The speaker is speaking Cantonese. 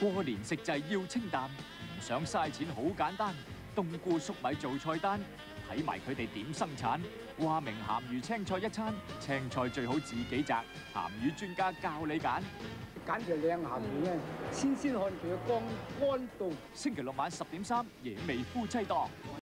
過年食滯要清淡，唔想嘥錢好簡單。冬菇粟米做菜單，睇埋佢哋點生產。話明鹹魚青菜一餐，青菜最好自己摘，鹹魚專家教你揀。 揀條靚鹹魚咧，先看佢嘅乾度。 星期六晚10點3，野味夫妻檔。